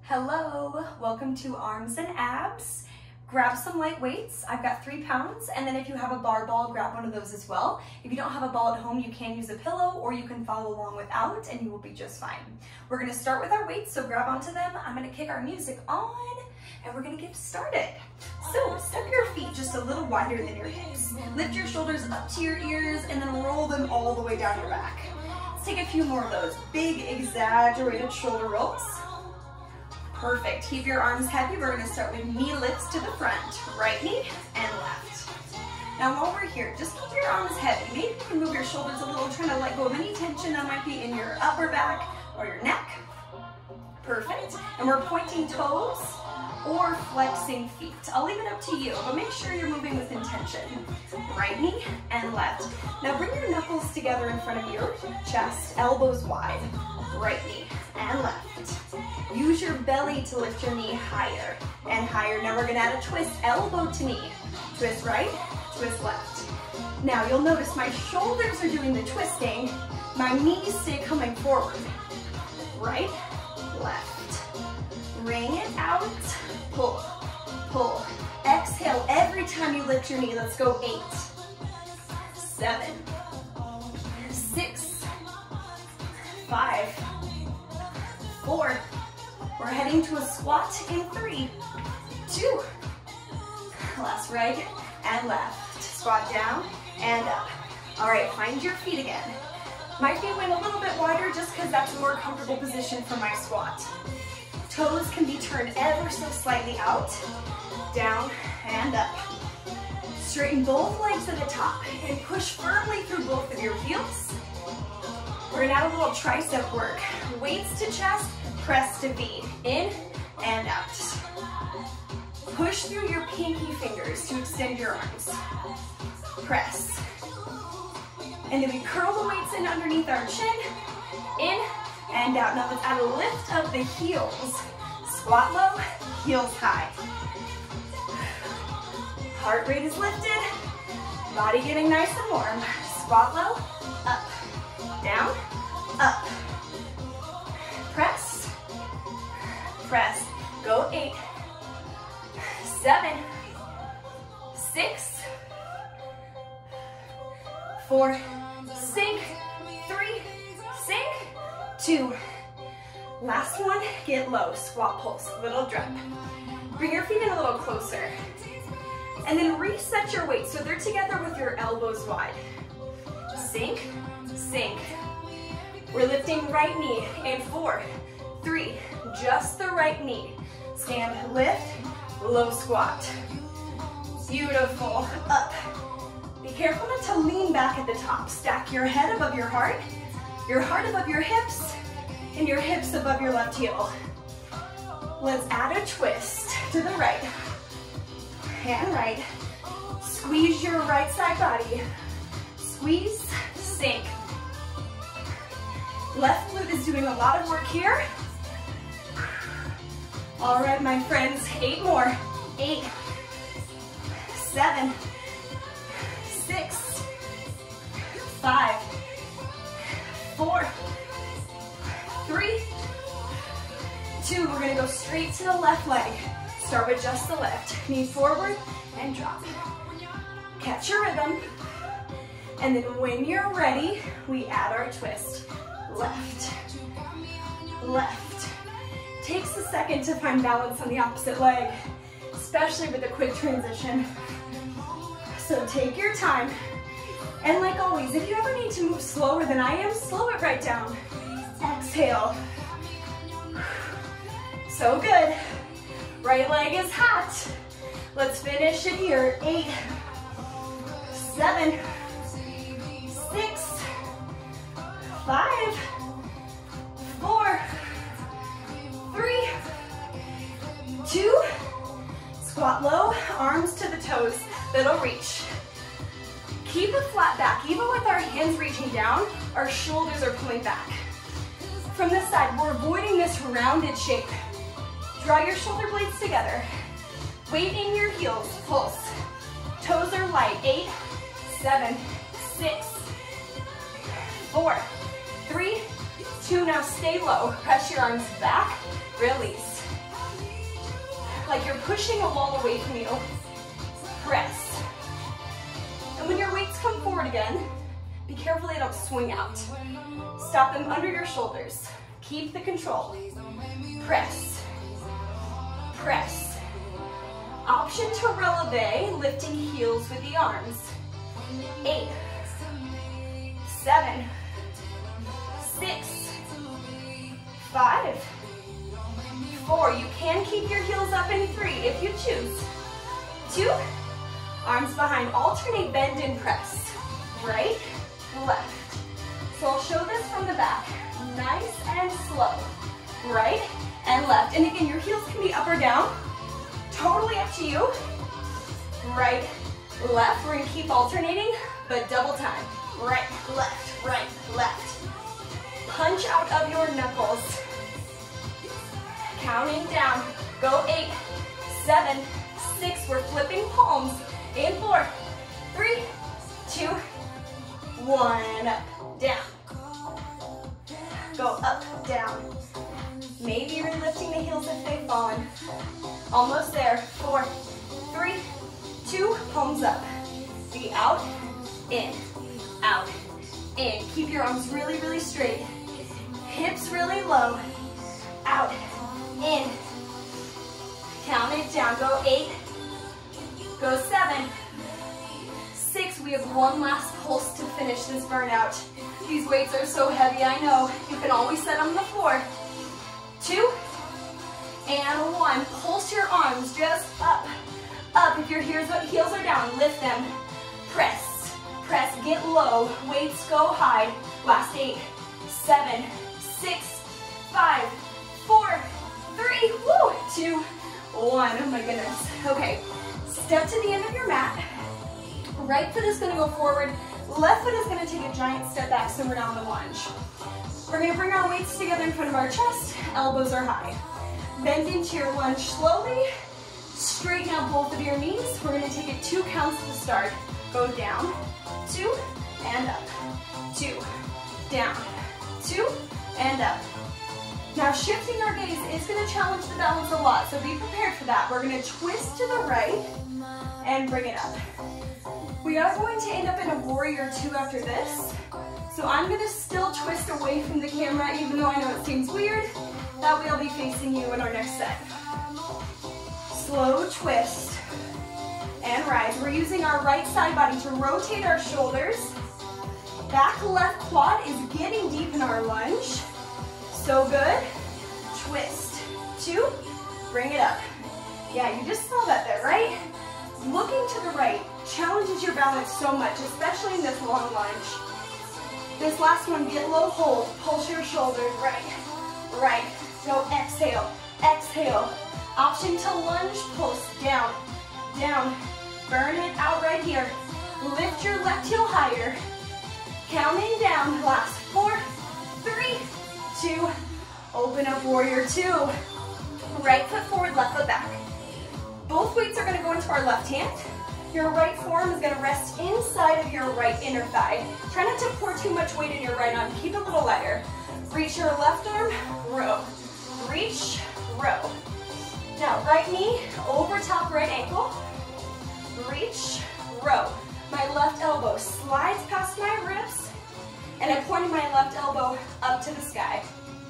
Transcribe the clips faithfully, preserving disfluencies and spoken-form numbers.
Hello, welcome to Arms and Abs. Grab some light weights. I've got three pounds, and then if you have a bar ball, grab one of those as well. If you don't have a ball at home, you can use a pillow or you can follow along without and you will be just fine. We're gonna start with our weights, so grab onto them. I'm gonna kick our music on and we're gonna get started. So step your feet just a little wider than your hips. Lift your shoulders up to your ears and then roll them all the way down your back. Let's take a few more of those big exaggerated shoulder rolls. Perfect. Keep your arms heavy. We're going to start with knee lifts to the front, right knee and left. Now while we're here, just keep your arms heavy. Maybe you can move your shoulders a little, trying to let go of any tension that might be in your upper back or your neck. Perfect. And we're pointing toes or flexing feet. I'll leave it up to you, but make sure you're moving with intention. Right knee and left. Now bring your knuckles together in front of your chest, elbows wide. Right knee and left. Use your belly to lift your knee higher and higher. Now we're gonna add a twist, elbow to knee. Twist right, twist left. Now you'll notice my shoulders are doing the twisting, my knees stay coming forward. Right, left. Ring it out, pull, pull. Exhale every time you lift your knee. Let's go eight, seven, six, five, four. We're heading to a squat in three, two. Last right and left. Squat down and up. All right, find your feet again. My feet went a little bit wider just because that's a more comfortable position for my squat. Toes can be turned ever so slightly out, down and up. Straighten both legs at the top and push firmly through both of your heels. We're gonna add a little tricep work. Weights to chest, press to V, in and out. Push through your pinky fingers to extend your arms. Press. And then we curl the weights in underneath our chin, in and out. Now let's add a lift of the heels. Squat low, heels high. Heart rate is lifted, body getting nice and warm. Squat low, up, down, up. Press, press. Go eight, seven, six, four, sink, three, sink, two. Last one, get low, squat pulse, little drop. Bring your feet in a little closer. And then reset your weight so they're together with your elbows wide. Sink, sink. We're lifting right knee in four, three, just the right knee. Stand, lift, low squat. Beautiful, up. Be careful not to lean back at the top. Stack your head above your heart, your heart above your hips, and your hips above your left heel. Let's add a twist to the right and right. Squeeze your right side body. Squeeze, sink. Left glute is doing a lot of work here. All right, my friends, eight more. Eight, seven, six, five, four, three, two. We're gonna go straight to the left leg. Start with just the left. Knee forward and drop. Catch your rhythm. And then when you're ready, we add our twist. Left, left. Takes a second to find balance on the opposite leg, especially with a quick transition. So take your time. And like always, if you ever need to move slower than I am, slow it right down. Exhale. So good. Right leg is hot. Let's finish it here. Eight, seven, six, five, four, three, two, squat low, arms to the toes, little reach. Keep a flat back. Even with our hands reaching down, our shoulders are pulling back. From this side, we're avoiding this rounded shape. Draw your shoulder blades together. Weight in your heels, pulse. Toes are light. Eight, seven, six, four, three, two. Now stay low. Press your arms back, release. like you're pushing a wall away from you. Press. And when your weights come forward again, be careful they don't swing out. Stop them under your shoulders. Keep the control. Press. Press. Option to releve, lifting heels with the arms. Eight, seven, six, five, four. You can keep your heels up in three if you choose. Two, arms behind, alternate bend and press. Right, left. So I'll show this from the back. Nice and slow. Right and left. And again, your heels can be up or down. Totally up to you. Right, left. We're gonna keep alternating, but double time. Right, left, right, left. Punch out of your knuckles. Counting down. Go eight, seven, six. We're flipping palms. In four, three, two, one. Up, down. Go up, down. Maybe you're lifting the heels if they've fallen. Almost there. Four, three, two, palms up. Feet out, in, out, in. Keep your arms really, really straight. Hips really low. Out, in. Count it down. Go eight, go seven, six. We have one last pulse to finish this burnout. These weights are so heavy, I know. You can always set them on the floor. Two, and one. Pulse your arms just up, up. If your heels are down, lift them. Press, press, get low. Weights go high. Last eight, seven, six, five, four, three, woo, two, one. Oh my goodness. Okay, step to the end of your mat. Right foot is gonna go forward. Left foot is gonna take a giant step back, so we're down the lunge. We're gonna bring our weights together in front of our chest. Elbows are high. Bend into your lunge slowly. Straighten out both of your knees. We're gonna take it two counts to start. Go down, two, and up. Two, down, two, and up. Now shifting our gaze is gonna challenge the balance a lot, so be prepared for that. We're gonna twist to the right and bring it up. We are going to end up in a warrior two after this. So I'm gonna still twist away from the camera, even though I know it seems weird. That way I'll be facing you in our next set. Slow twist and rise. We're using our right side body to rotate our shoulders. Back left quad is getting deep in our lunge. So good. Twist, two, bring it up. Yeah, you just saw that there, right? Looking to the right challenges your balance so much, especially in this long lunge. This last one, get low, hold, pulse your shoulders, right, right. Go exhale, exhale. Option to lunge, pulse, down, down. Burn it out right here. Lift your left heel higher. Counting down, last four, three, two, open up warrior two. Right foot forward, left foot back. Both weights are gonna go into our left hand. Your right forearm is gonna rest inside of your right inner thigh. Try not to pour too much weight in your right arm. Keep it a little lighter. Reach your left arm, row. Reach, row. Now, right knee over top right ankle. Reach, row. My left elbow slides past my ribs, and I pointed my left elbow up to the sky.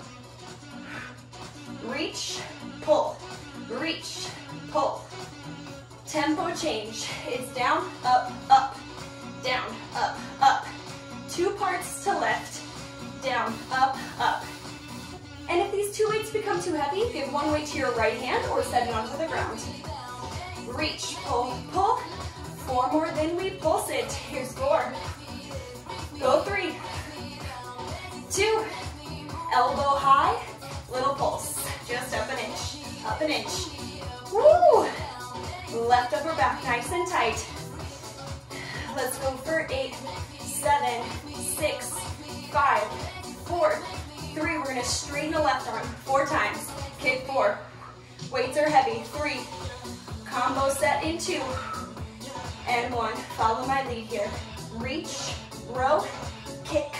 Reach, pull. Reach, pull. Tempo change. It's down, up, up, down, up, up. Two parts to left, down, up, up. And if these two weights become too heavy, give one weight to your right hand or set it onto the ground. Reach, pull, pull. Four more, then we pulse it. Here's four. Go three, two, elbow high, little pulse. Just up an inch, up an inch. Woo! Left upper back, nice and tight. Let's go for eight, seven, six, five, four, three. We're gonna straighten the left arm four times. Kick four. Weights are heavy. Three. Combo set in two. And one. Follow my lead here. Reach, row, kick.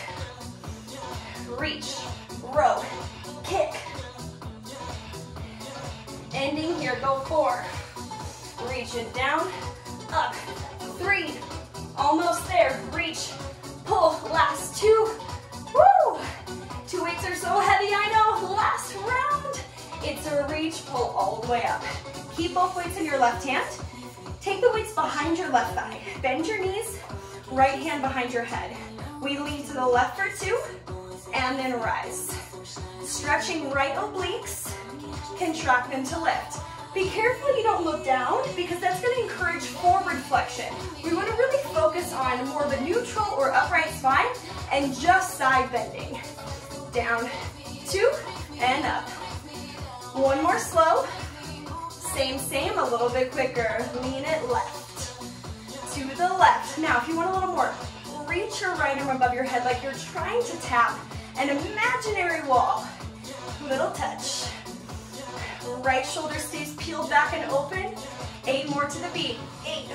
Reach, row, kick. bending here. Go four. Reach it down, up, three. Almost there. Reach, pull. Last two. Woo! Two weights are so heavy, I know. Last round. It's a reach, pull all the way up. Keep both weights in your left hand. Take the weights behind your left thigh. Bend your knees, right hand behind your head. We lean to the left for two, and then rise. Stretching right obliques, contract them to lift. Be careful you don't look down, because that's gonna encourage forward flexion. We wanna really focus on more of a neutral or upright spine, and just side bending. Down, two, and up. One more slow. Same, same, a little bit quicker. Lean it left, to the left. Now, if you want a little more, reach your right arm above your head like you're trying to tap an imaginary wall. Little touch. Right shoulder stays peeled back and open. Eight more to the beat. Eight,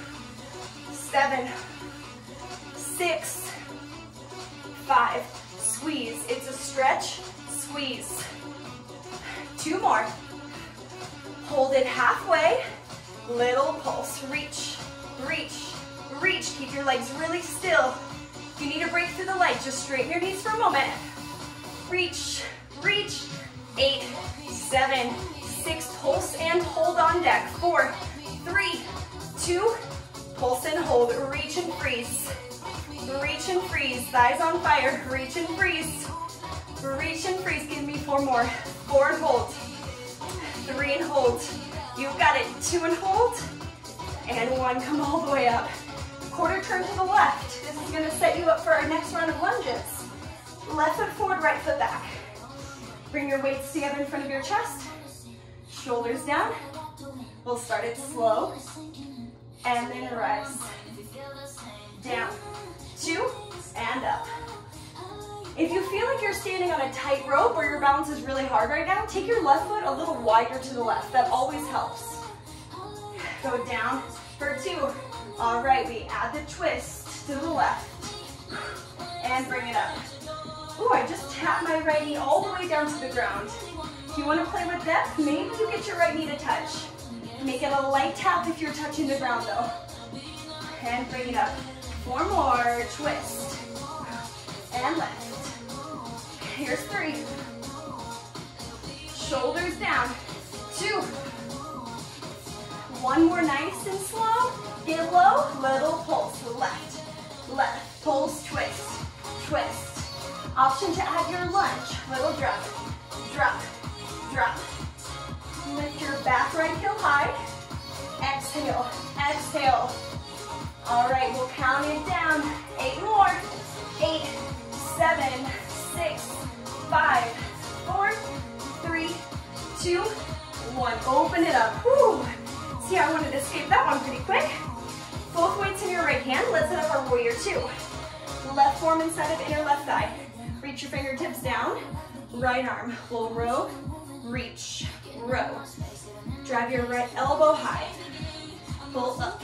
seven, six, five. Squeeze. It's a stretch. Squeeze. Two more. Hold it halfway. Little pulse. Reach, reach, reach. Keep your legs really still. If you need a break through the leg, just straighten your knees for a moment. Reach, reach. Eight, seven, six. Pulse and hold on deck. Four, three, two. Pulse and hold. Reach and freeze. Reach and freeze. Thighs on fire. Reach and freeze. Reach and freeze. Give me four more. Four and hold. Three and hold. You've got it. Two and hold. And one. Come all the way up. Quarter turn to the left. This is going to set you up for our next round of lunges. Left foot forward, right foot back. Bring your weights together in front of your chest. Shoulders down. We'll start it slow. And then rise. Down. Two. And up. If you feel like you're standing on a tight rope or your balance is really hard right now, take your left foot a little wider to the left. That always helps. Go down for two. All right, we add the twist to the left. And bring it up. Ooh, I just tapped my right knee all the way down to the ground. If you want to play with depth, maybe you get your right knee to touch. Make it a light tap if you're touching the ground though. And bring it up. Four more, twist. And left. Here's three. Shoulders down. Two. One more, nice and slow. Get low, little pulse. Left, left, pulse, twist, twist. Option to add your lunge. Little drop, drop, drop. Lift your back right heel high. Exhale, exhale. All right, we'll count it down. Eight more. Eight, seven, six, five, four, three, two, one. Open it up. Whew. See, I wanted to escape that one pretty quick. Both weights in your right hand. Let's set up our warrior two. Left forearm inside of inner left thigh. Reach your fingertips down. Right arm. We'll row, reach, row. Drive your right elbow high. Pull up.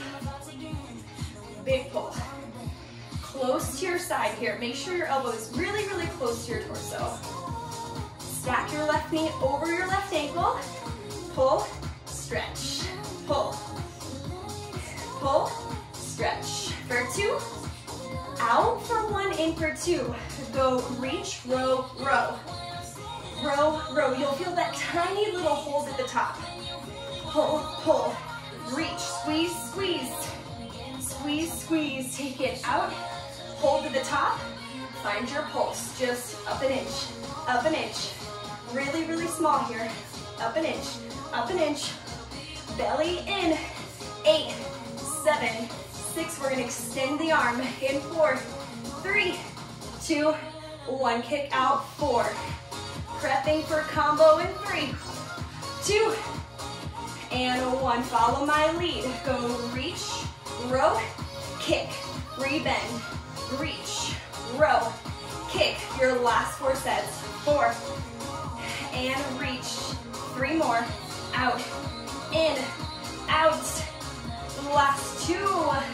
Big pull. Close to your side here. Make sure your elbow is really, really close to your torso. Stack your left knee over your left ankle. Pull, stretch, pull, pull, stretch. For two, out for one, in for two. Go reach, row, row. Row, row. You'll feel that tiny little hold at the top. Pull, pull, reach, squeeze, squeeze. Squeeze, squeeze. Take it out. Hold at the top. Find your pulse. Just up an inch, up an inch. Really, really small here. Up an inch, up an inch. Belly in. Eight, seven, six. We're gonna extend the arm. In four, three, two, one. Kick out. Four. Prepping for combo in three, two, and one. Follow my lead. Go reach, row, kick, rebend, reach, row, kick. Your last four sets. Four, and reach. Three more. Out, in, out. Last two.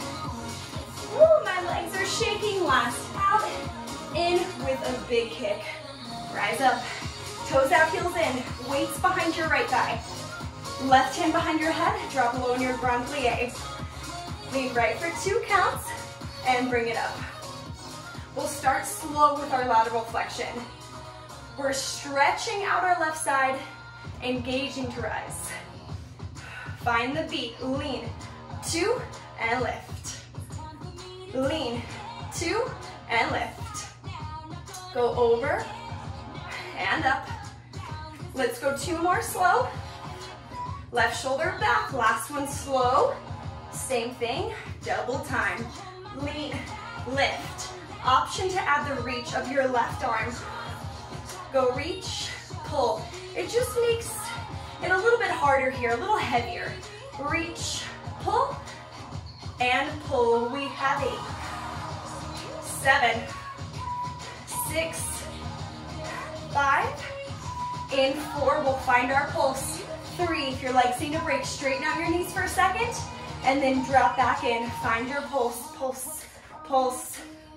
Woo, my legs are shaking. Last out, in with a big kick. Rise up. Toes out, heels in. Weights behind your right thigh. Left hand behind your head, drop low in your grand plie. Lean right for two counts and bring it up. We'll start slow with our lateral flexion. We're stretching out our left side, engaging to rise. Find the beat, lean, two, and lift. Lean, two, and lift. Go over and up. Let's go two more slow. Left shoulder back, last one slow. Same thing, double time. Lean, lift. Option to add the reach of your left arm. Go reach, pull. It just makes it a little bit harder here, a little heavier. Reach, pull, and pull. We have eight, seven, six, five, in four. We'll find our pulse. Three, if your legs need a break, straighten out your knees for a second, and then drop back in. Find your pulse, pulse, pulse.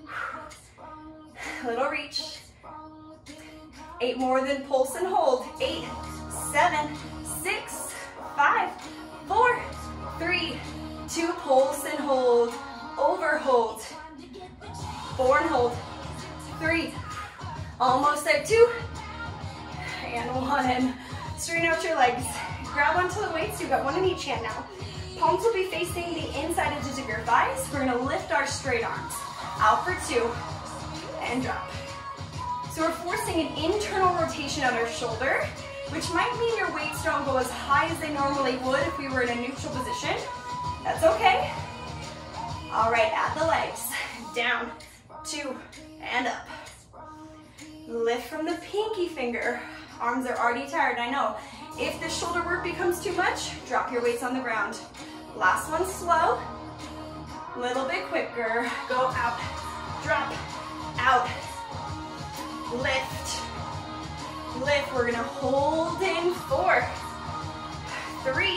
Little reach. Eight more than pulse and hold. Eight, seven, six, five, four, three, two, pulse and hold. Over hold. Four and hold. Three, almost at two, and one. Straighten out your legs. Grab onto the weights. You've got one in each hand now. Palms will be facing the inside edges of your thighs. We're gonna lift our straight arms. Out for two, and drop. So we're forcing an internal rotation on our shoulder, which might mean your weights don't go as high as they normally would if we were in a neutral position. That's okay. All right, add the legs. Down, two, and up. Lift from the pinky finger. Arms are already tired, I know. If the shoulder work becomes too much, drop your weights on the ground. Last one slow. Little bit quicker. Go out, drop, out. Lift, lift. We're gonna hold in four, three,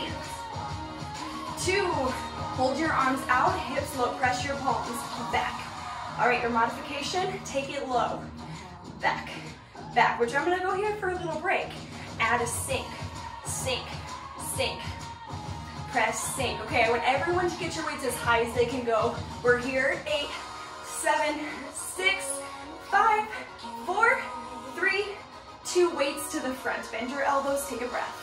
two. Hold your arms out, hips low, press your palms back. All right, your modification, take it low. Back, back, which I'm gonna go here for a little break. Add a sink, sink, sink. Press, sink. Okay, I want everyone to get your weights as high as they can go. We're here, eight, seven, six, five, four, three, two, weights to the front. Bend your elbows, take a breath.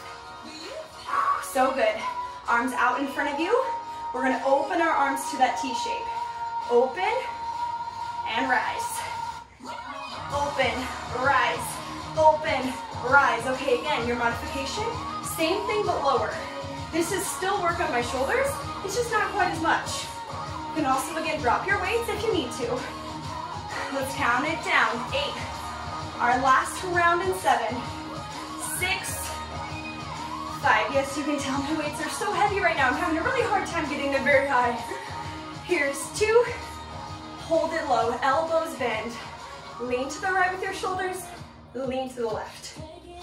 So good. Arms out in front of you. We're gonna open our arms to that T shape. Open and rise. Open, rise, open, rise. Okay, again, your modification, same thing but lower. This is still work on my shoulders, it's just not quite as much. You can also, again, drop your weights if you need to. Let's count it down. Eight, our last round in seven, six, five. Yes, you can tell my weights are so heavy right now. I'm having a really hard time getting them very high. Here's two, hold it low, elbows bend. Lean to the right with your shoulders, lean to the left.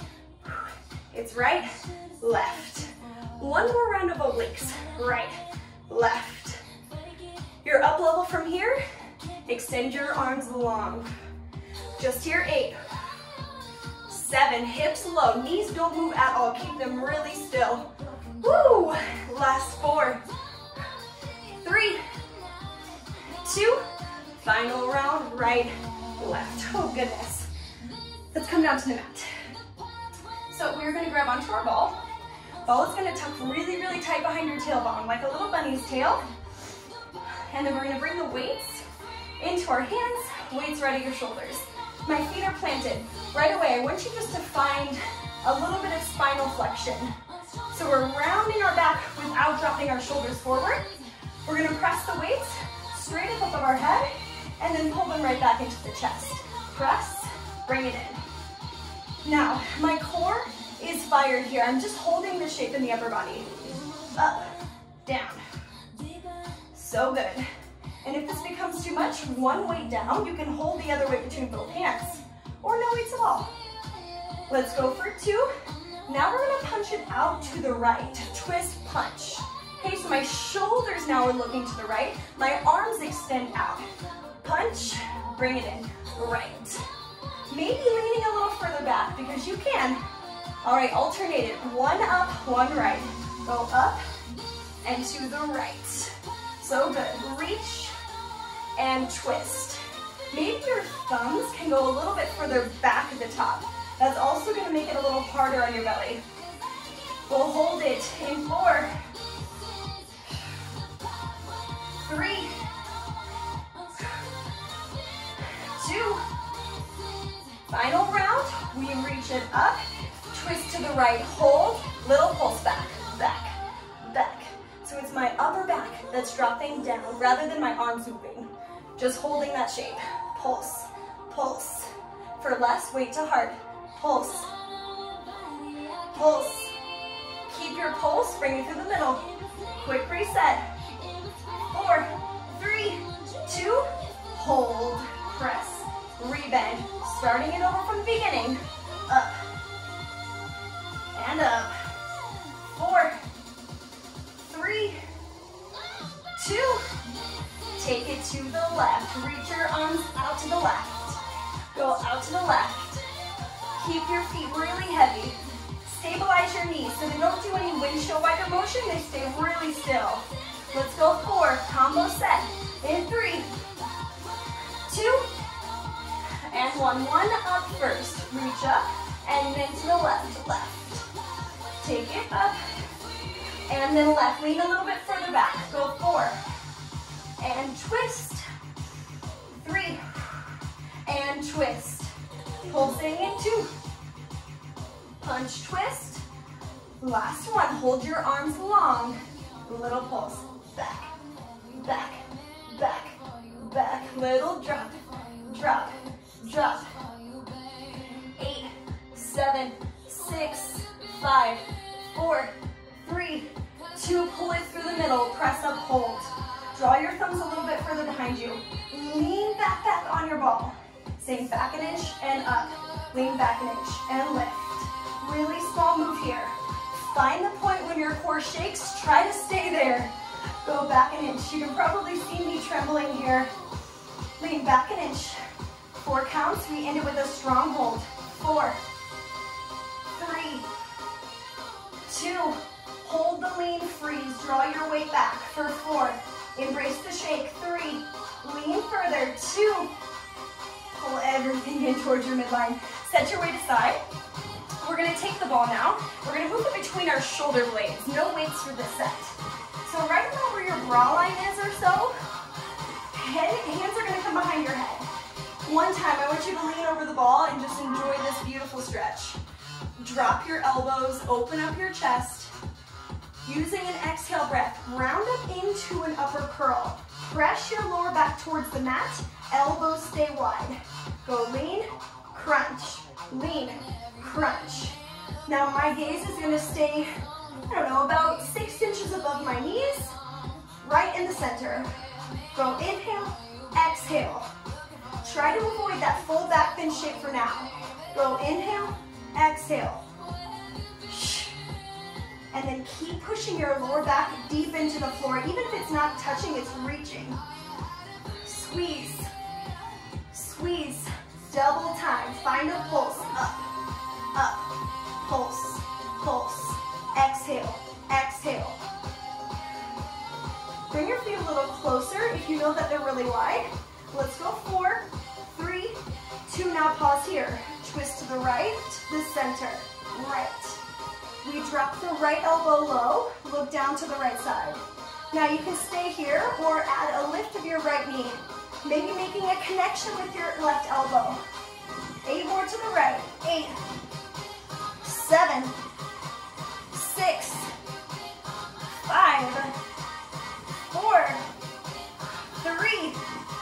It's right, left. One more round of obliques. Right, left. You're up level from here. Extend your arms long. Just here, eight, seven, hips low. Knees don't move at all. Keep them really still. Woo! Last four, three, two, final round, right, left. Oh goodness. Let's come down to the mat. So we're gonna grab onto our ball. Ball is gonna tuck really, really tight behind your tailbone, like a little bunny's tail. And then we're gonna bring the weights into our hands, weights right at your shoulders. My feet are planted. Right away, I want you just to find a little bit of spinal flexion. So we're rounding our back without dropping our shoulders forward. We're gonna press the weights straight up above our head and then pull them right back into the chest. Press, bring it in. Now, my core is fired here. I'm just holding the shape in the upper body. Up, down. So good. And if this becomes too much, one weight down, you can hold the other weight between both hands, or no weights at all. Let's go for two. Now we're gonna punch it out to the right. Twist, punch. Okay, so my shoulders now are looking to the right. My arms extend out. Punch, bring it in, right. Maybe leaning a little further back because you can. All right, alternate it. One up, one right. Go up and to the right. So good. Reach and twist. Maybe your thumbs can go a little bit further back at the top. That's also going to make it a little harder on your belly. We'll hold it in four, three, two. Final round. We reach it up, twist to the right, hold, little pulse back, back, back. So it's my upper back that's dropping down rather than my arms moving. Just holding that shape. Pulse, pulse. For less, weight to heart. Pulse, pulse. Keep your pulse, bring it through the middle. Quick reset. Four, three, two, hold, press, rebend. Starting it over from the beginning. Up, and up. Four, three, two. Take it to the left. Reach your arms out to the left. Go out to the left. Keep your feet really heavy. Stabilize your knees so they don't do any windshield wiper motion. They stay really still. Let's go four. Combo set. In three, two, and one. One up first. Reach up and then to the left. Left. Take it up and then left. Lean a little bit further back. Go four and twist. Three and twist. Pulsing in two. Punch, twist. Last one. Hold your arms long. Little pulse. Back, back, back, back. Little drop, drop, drop. Eight, seven, six, five, four, three, two. Pull it through the middle. Press up, hold. Draw your thumbs a little bit further behind you. Lean back, back on your ball. Same back an inch and up. Lean back an inch and lift. Really small move here. Find the point when your core shakes. Try to stay there. Go back an inch. You can probably see me trembling here. Lean back an inch. Four counts. We end it with a strong hold. Four, three, two. Hold the lean, freeze. Draw your weight back for four. Embrace the shake. Three. Lean further. Two. Pull everything in towards your midline. Set your weight aside. We're gonna take the ball now. We're gonna move it between our shoulder blades. No weights for this set. So right about where your bra line is or so, head, hands are gonna come behind your head. One time, I want you to lean over the ball and just enjoy this beautiful stretch. Drop your elbows, open up your chest. Using an exhale breath, round up into an upper curl. Press your lower back towards the mat, elbows stay wide. Go lean, crunch, lean, crunch. Now my gaze is gonna stay, I don't know, about six inches above my knees, right in the center. Go inhale, exhale. Try to avoid that full back bend shape for now. Go inhale, exhale. And then keep pushing your lower back deep into the floor. Even if it's not touching, it's reaching. Squeeze, squeeze, double time. Find a pulse, up, up, pulse, pulse. Exhale, exhale. Bring your feet a little closer if you know that they're really wide. Let's go four, three, two. Now pause here. Twist to the right, the center, right. We drop the right elbow low, look down to the right side. Now you can stay here or add a lift of your right knee. Maybe making a connection with your left elbow. Eight more to the right. Eight, seven, six, five, four, three,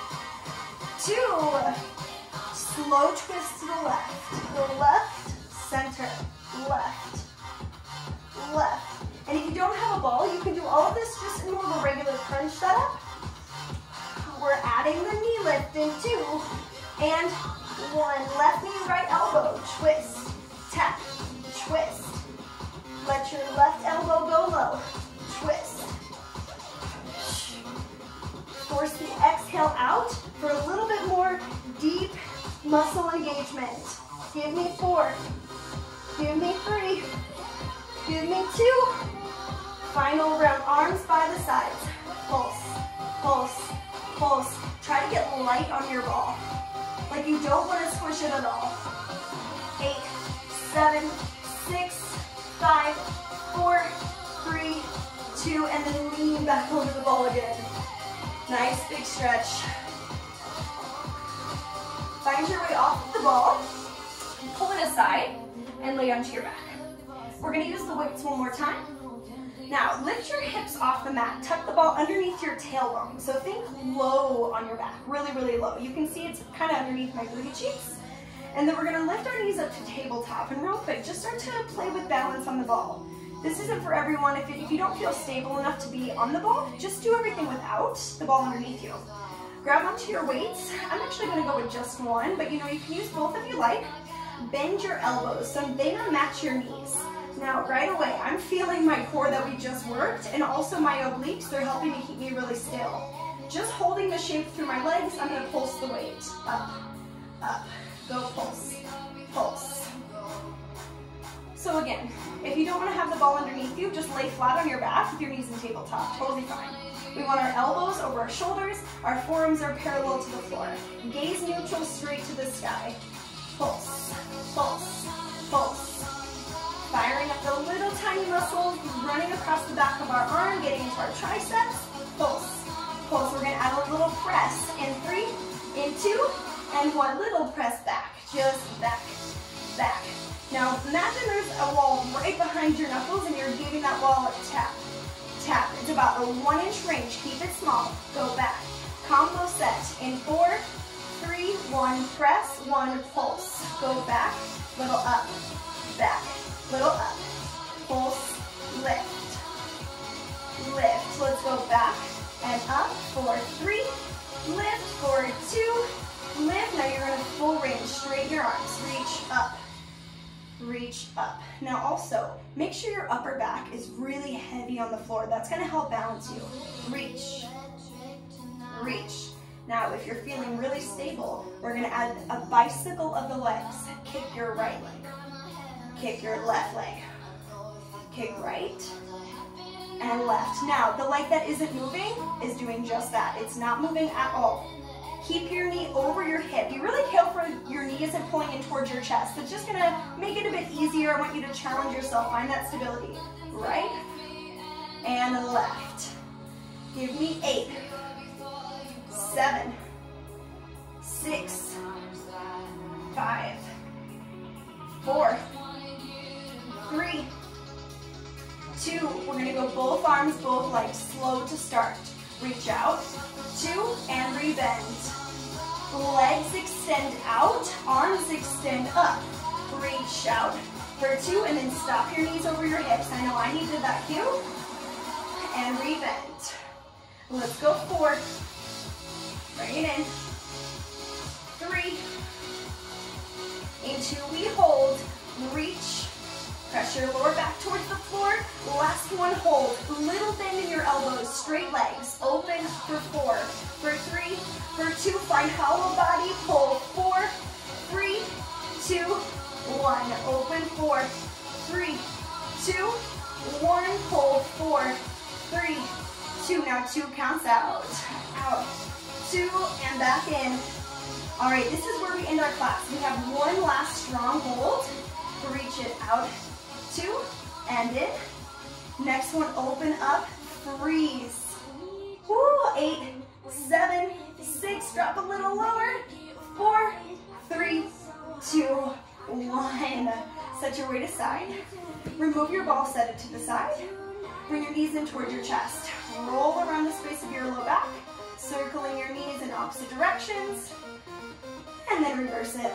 two. Slow twist to the left. Go left, center, left, left. And if you don't have a ball, you can do all of this just in more of a regular crunch setup. We're adding the knee lift in two and one. Left knee, right elbow, twist, tap, twist. Let your left elbow go low, twist. Force the exhale out for a little bit more deep muscle engagement. Give me four, give me three, two. Final round, arms by the sides. Pulse, pulse, pulse. Try to get light on your ball. Like you don't want to squish it at all. Eight, seven, six, five, four, three, two, and then lean back over the ball again. Nice big stretch. Find your way off the ball, pull it aside, and lay onto your back. We're gonna use the weights one more time. Now, lift your hips off the mat. Tuck the ball underneath your tailbone. So think low on your back, really, really low. You can see it's kind of underneath my booty cheeks. And then we're gonna lift our knees up to tabletop. And real quick, just start to play with balance on the ball. This isn't for everyone. If, it, if you don't feel stable enough to be on the ball, just do everything without the ball underneath you. Grab onto your weights. I'm actually gonna go with just one, but you know, you can use both if you like. Bend your elbows so they don't match your knees. Now, right away, I'm feeling my core that we just worked, and also my obliques. They're helping to keep me really still. Just holding the shape through my legs, I'm gonna pulse the weight. Up, up, go pulse, pulse. So again, if you don't wanna have the ball underneath you, just lay flat on your back with your knees in tabletop, totally fine. We want our elbows over our shoulders, our forearms are parallel to the floor. Gaze neutral, straight to the sky. Pulse, pulse, pulse. Firing up the little tiny muscles, running across the back of our arm, getting into our triceps. Pulse, pulse. We're gonna add a little press in three, in two, and one little press back. Just back, back. Now imagine there's a wall right behind your knuckles and you're giving that wall a tap. Tap. It's about a one inch range. Keep it small. Go back. Combo set in four, three, one, press, one, pulse. Go back, little up, back, little up, pulse, lift, lift. Let's go back and up for three, lift for two, lift. Now you're in a full range. Straighten your arms. Reach up. Reach up. Now also, make sure your upper back is really heavy on the floor. That's gonna help balance you. Reach, reach. Now, if you're feeling really stable, we're gonna add a bicycle of the legs. Kick your right leg, kick your left leg, kick right and left. Now, the leg that isn't moving is doing just that. It's not moving at all. Keep your knee over your hip. You really care for your knee isn't pulling in towards your chest. It's just gonna make it a bit easier. I want you to challenge yourself. Find that stability. Right and left. Give me eight, seven, six, five, four, three, two. We're gonna go both arms, both legs, slow to start. Reach out, two, and rebend. Legs extend out, arms extend up. Reach out for two, and then stop your knees over your hips. I know I needed that cue. And rebend. Let's go four. Bring it in. Three. In two, we hold. Reach. Press your lower back towards the floor. Last one, hold. Little bend in your elbows, straight legs. Open for four. For three, for two, find hollow body, pull. Four, three, two, one. Open, four, three, two, one. Pull, four, three, two. Now two counts out. Out, two, and back in. All right, this is where we end our class. We have one last strong hold. Reach it out. Two, and in. Next one, open up, freeze. Woo, eight, seven, six, drop a little lower. Four, three, two, one. Set your weight aside. Remove your ball, set it to the side. Bring your knees in towards your chest. Roll around the space of your low back, circling your knees in opposite directions, and then reverse it.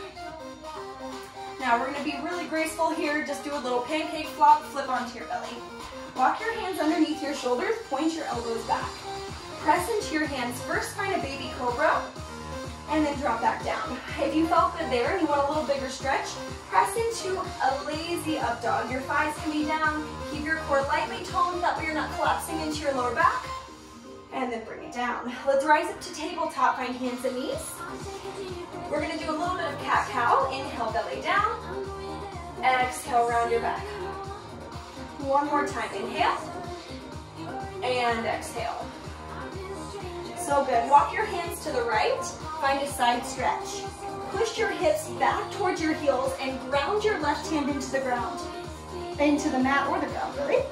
Now we're gonna be really graceful here. Just do a little pancake flop, flip onto your belly. Walk your hands underneath your shoulders, point your elbows back. Press into your hands. First find a baby cobra, and then drop back down. If you felt good there and you want a little bigger stretch, press into a lazy up dog. Your thighs can be down. Keep your core lightly toned, that way you're not collapsing into your lower back. And then bring it down. Let's rise up to tabletop, find hands and knees. We're gonna do a little bit of cat-cow. Inhale, belly down. Exhale, round your back. One more time, inhale, and exhale. So good. Walk your hands to the right, find a side stretch. Push your hips back towards your heels and ground your left hand into the ground. Into the mat or the ground, really.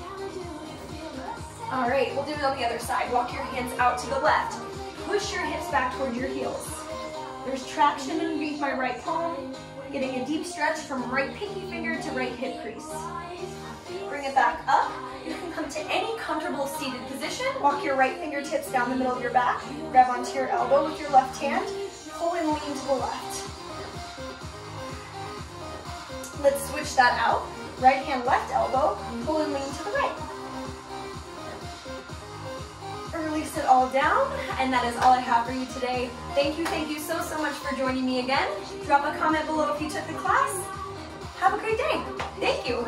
All right, we'll do it on the other side. Walk your hands out to the left. Push your hips back towards your heels. There's traction underneath my right palm, getting a deep stretch from right pinky finger to right hip crease. Bring it back up. You can come to any comfortable seated position. Walk your right fingertips down the middle of your back. Grab onto your elbow with your left hand. Pull and lean to the left. Let's switch that out. Right hand, left elbow. Pull and lean to the right. Release it all down, and that is all I have for you today. Thank you, thank you so, so much for joining me again. Drop a comment below if you took the class. Have a great day. Thank you.